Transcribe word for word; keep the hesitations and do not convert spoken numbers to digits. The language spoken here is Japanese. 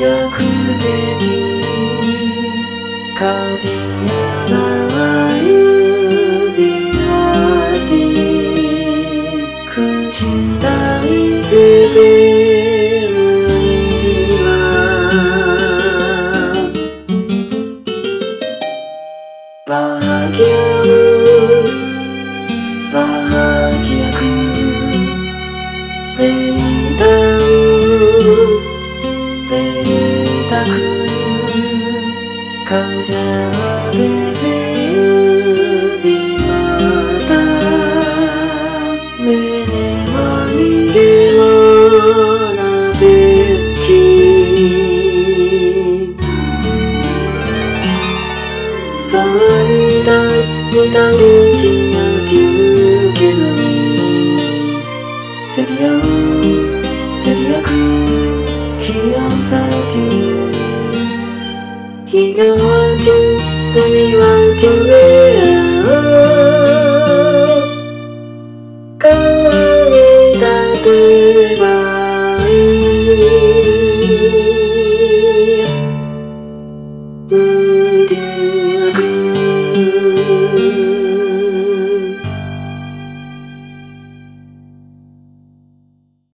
くべきカディアナユディアディ口大ゼベルジはバーギャムバーギャクベイダウベイダクカザデゼユディマタメネマニゲマナベキサニダニダゲチアティウケノミセディアンセディアクキアンサティ日がはティン旅はティンメ